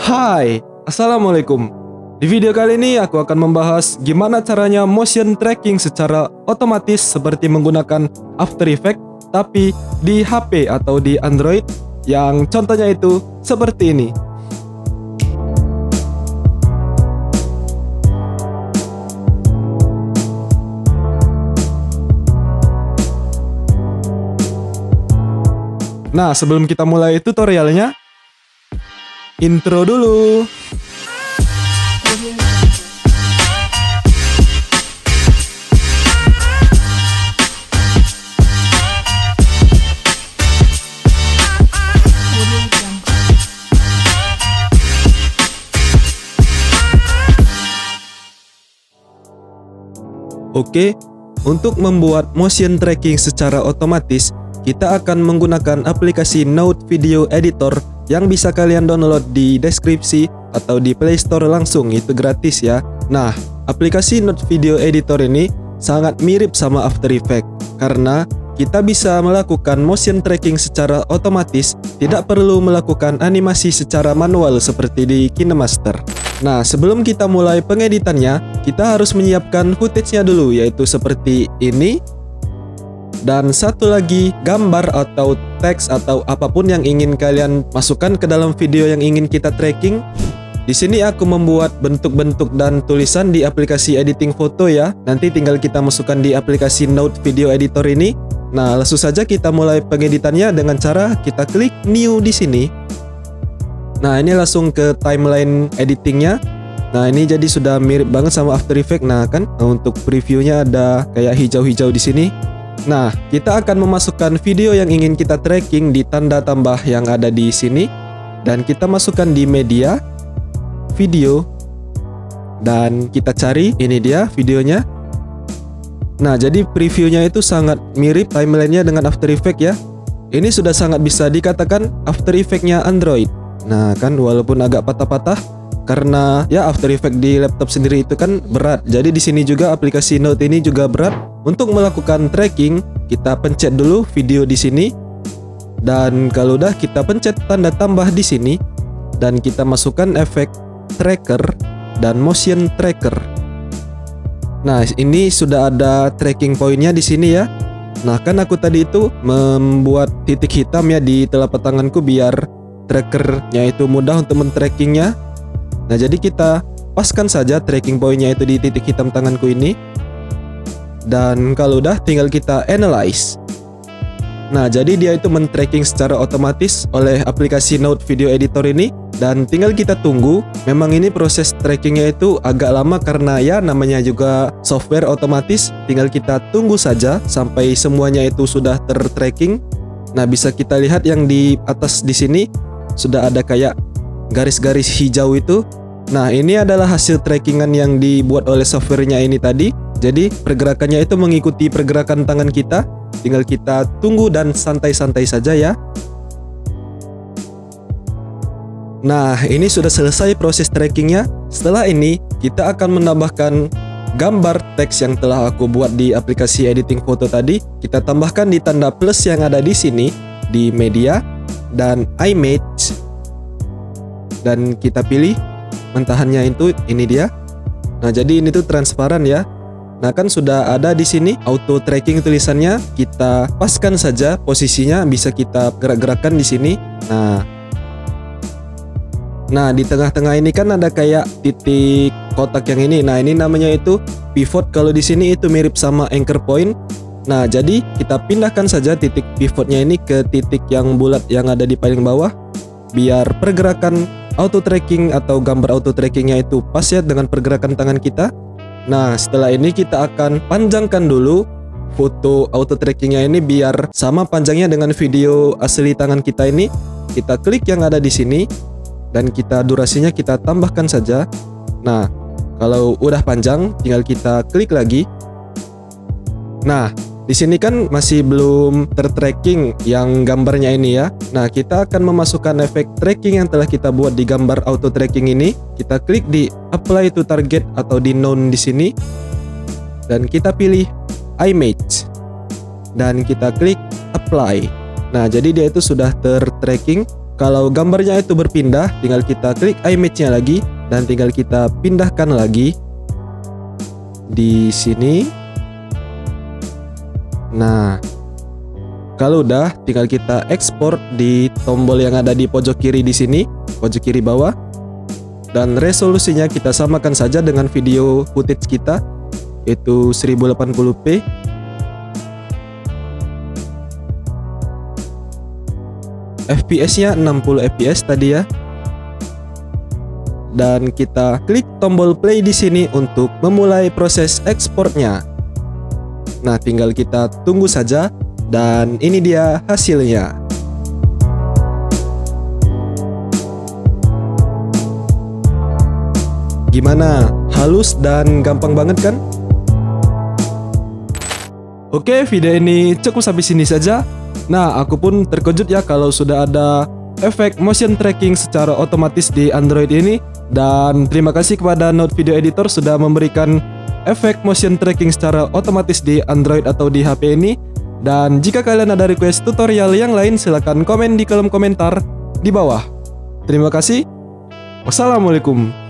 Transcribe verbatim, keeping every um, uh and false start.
Hai, Assalamualaikum. Di video kali ini aku akan membahas gimana caranya motion tracking secara otomatis seperti menggunakan After Effects tapi di H P atau di Android, yang contohnya itu seperti ini. Nah, sebelum kita mulai tutorialnya, intro dulu. Oke, untuk membuat motion tracking secara otomatis, kita akan menggunakan aplikasi Note Video Editor yang bisa kalian download di deskripsi atau di Play Store langsung, itu gratis ya. Nah, aplikasi Note Video Editor ini sangat mirip sama After Effects karena kita bisa melakukan motion tracking secara otomatis, tidak perlu melakukan animasi secara manual seperti di KineMaster. Nah, sebelum kita mulai pengeditannya, kita harus menyiapkan footage-nya dulu, yaitu seperti ini. Dan satu lagi, gambar atau teks atau apapun yang ingin kalian masukkan ke dalam video yang ingin kita tracking. Di sini aku membuat bentuk-bentuk dan tulisan di aplikasi editing foto ya. Nanti tinggal kita masukkan di aplikasi Note Video Editor ini. Nah, langsung saja kita mulai pengeditannya dengan cara kita klik new di sini. Nah, ini langsung ke timeline editingnya. Nah, ini jadi sudah mirip banget sama After Effects. Nah, kan nah, untuk previewnya ada kayak hijau-hijau di sini. Nah, kita akan memasukkan video yang ingin kita tracking di tanda tambah yang ada di sini, dan kita masukkan di media, video, dan kita cari, ini dia videonya. Nah, jadi previewnya itu sangat mirip timelinenya dengan After Effects ya. Ini sudah sangat bisa dikatakan After Effects-nya Android. Nah, kan walaupun agak patah-patah karena ya After Effects di laptop sendiri itu kan berat. Jadi di sini juga aplikasi Note ini juga berat. Untuk melakukan tracking, kita pencet dulu video di sini. Dan kalau udah kita pencet tanda tambah di sini dan kita masukkan efek tracker dan motion tracker. Nah, ini sudah ada tracking pointnya di sini ya. Nah, kan aku tadi itu membuat titik hitam ya di telapak tanganku biar trackernya itu mudah untuk men-trackingnya. Nah, jadi kita paskan saja tracking pointnya itu di titik hitam tanganku ini. Dan kalau udah tinggal kita analyze. Nah, jadi dia itu men-tracking secara otomatis oleh aplikasi Note Video Editor ini. Dan tinggal kita tunggu. Memang ini proses trackingnya itu agak lama karena ya namanya juga software otomatis. Tinggal kita tunggu saja sampai semuanya itu sudah ter-tracking. Nah, bisa kita lihat yang di atas di sini sudah ada kayak garis-garis hijau itu. Nah, ini adalah hasil trackingan yang dibuat oleh softwarenya ini tadi. Jadi pergerakannya itu mengikuti pergerakan tangan kita. Tinggal kita tunggu dan santai-santai saja ya. Nah, ini sudah selesai proses trackingnya. Setelah ini kita akan menambahkan gambar teks yang telah aku buat di aplikasi editing foto tadi. Kita tambahkan di tanda plus yang ada di sini di media dan image. Dan kita pilih mentahannya itu ini dia. Nah, jadi ini tuh transparan ya. Nah, kan sudah ada di sini auto tracking tulisannya. Kita paskan saja posisinya, bisa kita gerak-gerakkan di sini. Nah. Nah, di tengah-tengah ini kan ada kayak titik kotak yang ini. Nah, ini namanya itu pivot. Kalau di sini itu mirip sama anchor point. Nah, jadi kita pindahkan saja titik pivotnya ini ke titik yang bulat yang ada di paling bawah biar pergerakan auto tracking atau gambar auto trackingnya itu pas ya dengan pergerakan tangan kita. Nah, setelah ini kita akan panjangkan dulu foto auto trackingnya ini biar sama panjangnya dengan video asli tangan kita ini. Kita klik yang ada di sini dan kita durasinya kita tambahkan saja. Nah, kalau udah panjang tinggal kita klik lagi. Nah, di sini kan masih belum tertracking yang gambarnya ini ya. Nah, kita akan memasukkan efek tracking yang telah kita buat di gambar auto tracking ini. Kita klik di apply to target atau di none di sini. Dan kita pilih image. Dan kita klik apply. Nah, jadi dia itu sudah tertracking. kalau gambarnya itu berpindah, tinggal kita klik image-nya lagi dan tinggal kita pindahkan lagi di sini. Nah, kalau udah, tinggal kita ekspor di tombol yang ada di pojok kiri di sini, pojok kiri bawah. Dan resolusinya kita samakan saja dengan video footage kita, yaitu seribu delapan puluh p. F P S-nya enam puluh F P S tadi ya. Dan kita klik tombol play di sini untuk memulai proses ekspornya. Nah, tinggal kita tunggu saja dan ini dia hasilnya. Gimana? Halus dan gampang banget kan? Oke, video ini cukup sampai sini saja. Nah, aku pun terkejut ya kalau sudah ada efek motion tracking secara otomatis di Android ini. Dan terima kasih kepada Note Video Editor sudah memberikan efek motion tracking secara otomatis di Android atau di H P ini. Dan jika kalian ada request tutorial yang lain, silahkan komen di kolom komentar di bawah. Terima kasih. Wassalamualaikum.